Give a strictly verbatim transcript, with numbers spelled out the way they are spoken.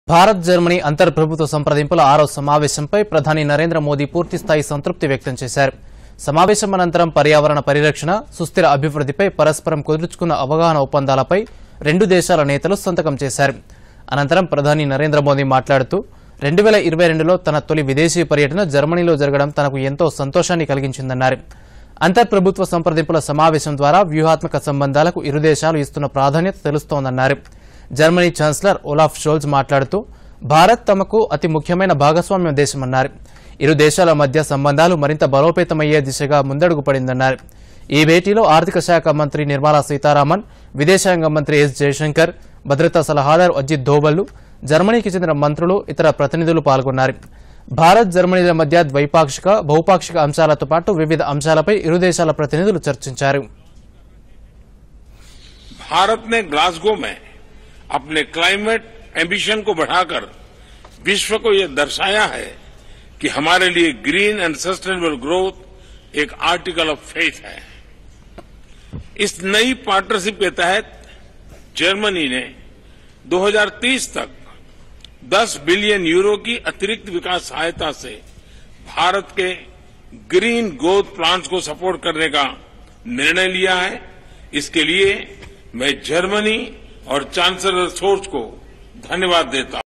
Bharat Germany అంతర్ప్రభుత్వ సంప్రదింపుల ఆరో సమావేశంపై ప్రధాని నరేంద్ర మోదీ పూర్తిస్థాయి సంతృప్తి వ్యక్తం చేశారు. సమావేశం అనంతరం పర్యావరణ పరిరక్షణ, సుస్థిర అభివృద్ధిపై పరస్పరం కుదుర్చుకున్న అవగాహన ఒప్పందాలపై రెండు దేశాల నేతలు సంతకం చేశారు. అనంతరం ప్రధాని నరేంద్ర మోదీ మాట్లాడుతూ రెండు వేల ఇరవై రెండులో తన తొలి విదేశీ పర్యటన జర్మనీలో జరగడం తనకు ఎంతో సంతోషాన్ని కలిగించిందన్నారు. అంతర్ప్రభుత్వ సంప్రదింపుల సమావేశం ద్వారా వ్యూహాత్మక సంబంధాలకు ఇరు దేశాలు ఇస్తున్న ప్రాధాన్యత తెలుస్తోందన్నారు. జర్మనీ ఛాన్సలర్ ఓలాఫ్ షోల్జ్ మాట్లాడుతూ భారత్ తమకు అతి ముఖ్యమైన భాగస్వామ్య దేశమన్నారు. ఇరు దేశాల మధ్య సంబంధాలు మరింత బలోపేతమయ్యే దిశగా ముందడుగు పడిందన్నారు. ఈ భేటీలో ఆర్థిక శాఖ మంత్రి నిర్మలా సీతారామన్, విదేశాంగ మంత్రి ఎస్ జయశంకర్, భద్రతా సలహాదారు అజిత్ దోవల్, జర్మనీకి చెందిన మంత్రులు, ఇతర ప్రతినిధులు పాల్గొన్నారు. భారత్ జర్మనీల మధ్య ద్వైపాక్షిక, బహుపాక్షిక అంశాలతో పాటు వివిధ అంశాలపై ఇరు దేశాల ప్రతినిధులు చర్చించారు. भारत ने ग्लासगो में अपने क्लाइमेट एम्बिशन को बढ़ाकर विश्व को यह दर्शाया है कि हमारे लिए ग्रीन एंड सस्टेनेबल ग्रोथ एक आर्टिकल ऑफ फेथ है. इस नई पार्टनरशिप के तहत जर्मनी ने दो हज़ार तीस तक दस बिलियन यूरो की अतिरिक्त विकास सहायता से भारत के ग्रीन ग्रोथ प्लान्स को सपोर्ट करने का निर्णय लिया है. इसके लिए मैं जर्मनी और चांसलर शोर्ज को धन्यवाद देता हूं.